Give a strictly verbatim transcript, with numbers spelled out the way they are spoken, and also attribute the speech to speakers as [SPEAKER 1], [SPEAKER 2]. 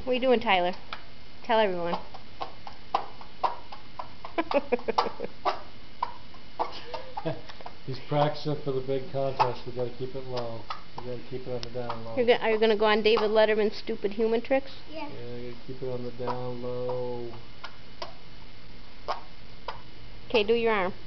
[SPEAKER 1] What are you doing, Tyler? Tell everyone.
[SPEAKER 2] He's practicing for the big contest. We gotta keep it low. We gotta keep it on the down low.
[SPEAKER 1] You're go are you gonna go on David Letterman's Stupid Human Tricks?
[SPEAKER 3] Yeah.
[SPEAKER 2] Yeah, we gotta keep it on the down low.
[SPEAKER 1] Okay, do your arm.